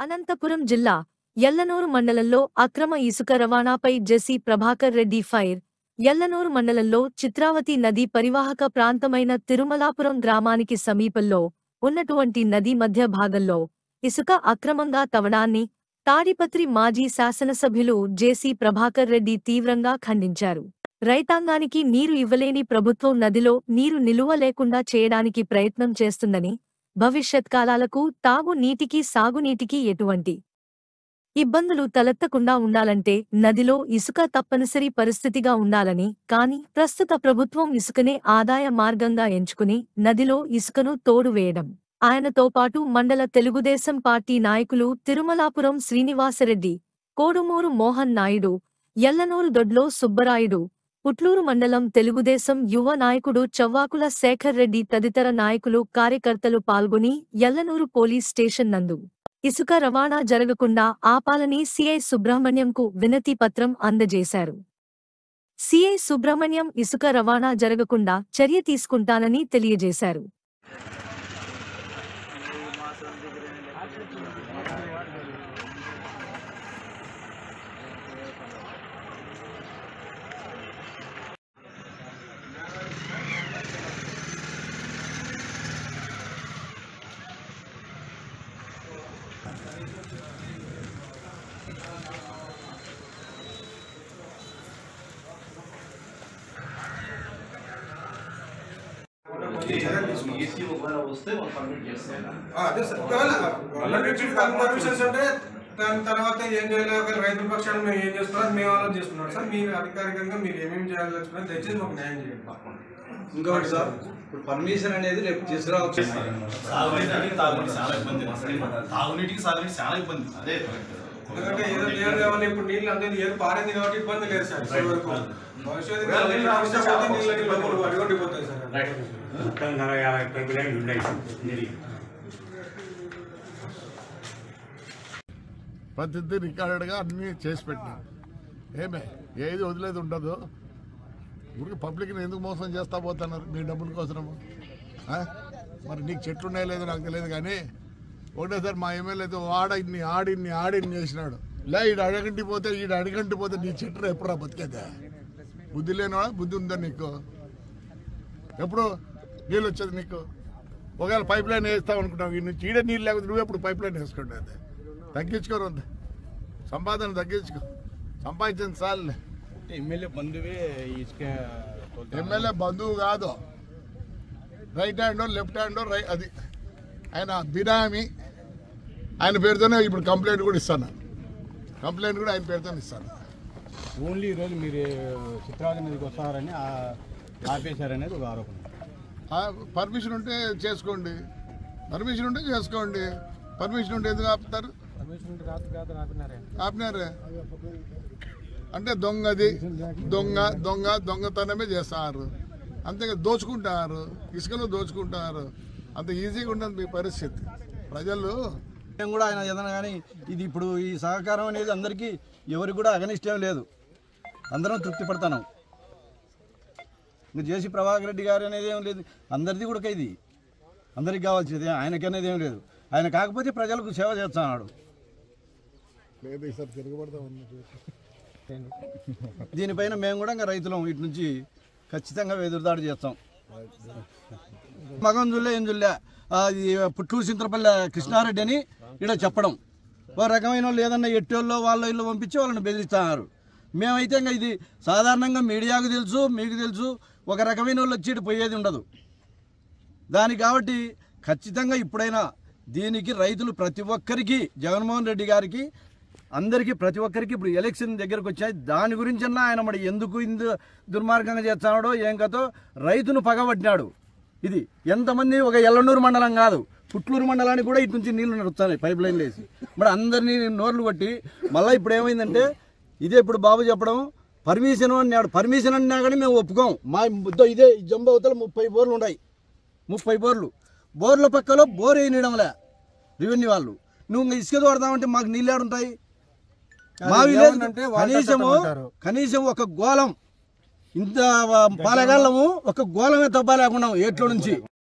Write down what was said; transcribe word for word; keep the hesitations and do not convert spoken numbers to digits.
అనంతపురం జిల్లా యల్లనూరు మండలంలో అక్రమ ఇసుక రవాణాపై జెసి ప్రభాకర్ రెడ్డి ఫైర్. యల్లనూరు మండలంలో చిత్రావతి నదీ పరివాహక ప్రాంతమైన తిరుమలాపురం గ్రామానికి సమీపంలో ఉన్నటువంటి నది మధ్య భాగంలో ఇసుక అక్రమంగా తవ్వడాన్ని తాడిపత్రి మాజీ శాసనసభ్యులు జెసి ప్రభాకర్ రెడ్డి తీవ్రంగా ఖండించారు. రైతాంగానికి నీరు ఇవ్వలేని ప్రభుత్వం నదిలో నీరు నిలువ లేకుండా చేయడానికి ప్రయత్నం చేస్తుందని, భవిష్యత్ కాలాలకు తాగు నీటికి సాగునీటికి ఎటువంటి ఇబ్బందులు తలెత్తకుండా ఉండాలంటే నదిలో ఇసుక తప్పనిసరి పరిస్థితిగా ఉండాలని, కానీ ప్రస్తుత ప్రభుత్వం ఇసుకనే ఆదాయ మార్గంగా ఎంచుకుని నదిలో ఇసుకను తోడువేయడం. ఆయనతో పాటు మండల తెలుగుదేశం పార్టీ నాయకులు తిరుమలాపురం శ్రీనివాసరెడ్డి, కోడుమూరు మోహన్ నాయుడు, యల్లనూరు దొడ్లో సుబ్బరాయుడు, పుట్లూరు మండలం తెలుగుదేశం యువ నాయకుడు చవ్వాకుల శేఖర్ రెడ్డి తదితర నాయకులు కార్యకర్తలు పాల్గొని యల్లనూరు పోలీస్ స్టేషన్ నందు ఇసుక రవాణా జరగకుండా ఆపాలని సిఐ సుబ్రహ్మణ్యంకు వినతి పత్రం అందజేశారు. సిఐ సుబ్రహ్మణ్యం ఇసుక రవాణా జరగకుండా చర్య తీసుకుంటానని తెలియజేశారు. ఈసీ ఒకవేళ వస్తే వాళ్ళు పర్మిట్ చేస్తారు. అదే సార్, పర్మిషన్స్ అంటే దాని తర్వాత ఏం చేయాలి, ఒకవేళ రైతుల పక్షాన్ని మేము ఏం చేస్తున్నారో మేము ఆలోచన చేస్తున్నాం సార్. మీరు అధికారికంగా మీరు ఏమేమి చేయాలనుకున్నారు దయచేసి మాకు న్యాయం చేయండి. ఇంకొకటి సార్, ఇప్పుడు పర్మిషన్ అనేది రేపు తీసుకురావచ్చు. తాగునీటికి తాగునీటి చాలా ఇబ్బంది, తాగునీటికి సాగునీటి చాలా ఇబ్బంది. అదే ఎందుకంటే ఏదో నీళ్ళు కావాలి, ఇప్పుడు నీళ్ళు అనేది ఏదో పారింది కాబట్టి ఇబ్బంది లేదు సార్. భవిష్యత్తు అడిగొట్టిపోతాయి సార్. ప్రతిదీ రికార్డెడ్గా అన్నీ చేసి పెట్టినా ఏమే ఏది వదిలేదు ఉండదు. ఊరికి పబ్లిక్ని ఎందుకు మోసం చేస్తా పోతున్నారు మీ డబ్బుల కోసము? మరి నీకు చెట్లు ఉన్నాయో లేదో నాకు తెలియదు, కానీ ఒకటేసారి మా ఎమ్మెల్యేతో ఆడిన్ని ఆడిన్ని ఆడిన్ని చేసినాడు. లే ఈడు అడగంటి పోతే ఈడు అడగంటి పోతే నీ చెట్టు ఎప్పుడా బతికేదా? బుద్ధి లేనివాడా? బుద్ధి ఉందా నీకు? ఎప్పుడు నీళ్ళు వచ్చేది నీకు? ఒకవేళ పైప్ లైన్ వేస్తావు అనుకుంటావు, ఈ నుంచి ఈడే నీళ్ళు లేకపోతే నువ్వు ఎప్పుడు పైప్ లైన్ వేసుకుంటే తగ్గించుకోరు, అంతే సంపాదన తగ్గించుకో, సంపాదించింది చాలులే. ఎమ్మెల్యే బంధువే ఎమ్మెల్యే బంధువు కాదు, రైట్ హ్యాండో లెఫ్ట్ హ్యాండో రై అది ఆయన బినామీ. ఆయన పేరుతోనే ఇప్పుడు కంప్లైంట్ కూడా ఇస్తాను, కంప్లైంట్ కూడా ఆయన పేరుతోనే ఇస్తాను. ఓన్లీ ఈరోజు మీరు చిత్రావతి నదికి వస్తారని ఆపేశారనేది ఒక ఆరోపణ. పర్మిషన్ ఉంటే చేసుకోండి, పర్మిషన్ ఉంటే చేసుకోండి, పర్మిషన్ ఉంటే ఎందుకు ఆపుతారు? ఆపినారే అంటే దొంగది దొంగ దొంగ దొంగతనమే చేస్తారు, అంతేగా దోచుకుంటారు, ఇసుకలో దోచుకుంటారు. అంత ఈజీగా ఉండదు మీ పరిస్థితి. ప్రజలు మేము కూడా ఆయన ఏదైనా కానీ ఇది ఇప్పుడు ఈ సహకారం అనేది అందరికీ ఎవరికి కూడా అగనిష్టం లేదు, అందరం తృప్తి పడతాను. ఇంకా జేసీ ప్రభాకర్ రెడ్డి గారు అనేది ఏం లేదు, అందరిది కూడా ఇది అందరికి కావాల్సింది, ఆయనకి అనేది ఏం లేదు. ఆయన కాకపోతే ప్రజలకు సేవ చేస్తున్నాడు. దీనిపైన మేము కూడా ఇంకా రైతులం ఇటు నుంచి ఖచ్చితంగా ఎదురుదాడి చేస్తాం. మగం జుల్లే ఏం జుల్లే పుట్టూరు చింతలపల్లి కృష్ణారెడ్డి అని ఇక్కడ చెప్పడం, ఒక రకమైన వాళ్ళు ఏదన్నా ఎట్టోళ్ళో వాళ్ళ ఇల్లు పంపించి వాళ్ళని బెదిరిస్తున్నారు. మేమైతే ఇంకా ఇది సాధారణంగా మీడియాకు తెలుసు, మీకు తెలుసు, ఒక రకమైన వాళ్ళు వచ్చి పోయేది ఉండదు దానికి. కాబట్టి ఖచ్చితంగా ఇప్పుడైనా దీనికి రైతులు ప్రతి ఒక్కరికి, జగన్మోహన్ రెడ్డి గారికి అందరికీ ప్రతి ఒక్కరికి ఇప్పుడు ఎలక్షన్ దగ్గరకు వచ్చాయి, దాని గురించన్నా ఆయన మరి ఎందుకు ఇందు దుర్మార్గంగా చేస్తున్నాడో ఏం కథో రైతును పగబట్టినాడు. ఇది ఎంతమంది ఒక యల్లనూరు మండలం కాదు, పుట్లూరు మండలానికి కూడా ఇటు నుంచి నీళ్లు నడుస్తున్నాయి పైప్ లైన్లు వేసి. మరి అందరినీ నోర్లు కొట్టి మళ్ళీ ఇప్పుడు ఏమైందంటే ఇదే ఇప్పుడు బాబు చెప్పడం పర్మిషన్ అన్నాడు. పర్మిషన్ అన్నా కానీ మేము ఒప్పుకోం. మా బుద్ధ ఇదే జంబు అవతల ముప్పై బోర్లు ఉన్నాయి, ముప్పై బోర్లు బోర్ల పక్కలో బోర్ వేయడంలే రెవెన్యూ వాళ్ళు. నువ్వు ఇసుక తోడదామంటే మాకు నీళ్ళు ఏడుంటాయి? మా విలేజ్ అంటే కనీసము కనీసం ఒక గోళం, ఇంత పాలగాళ్ళము ఒక గోళమే తప్ప లేకుండా ఏట్లో నుంచి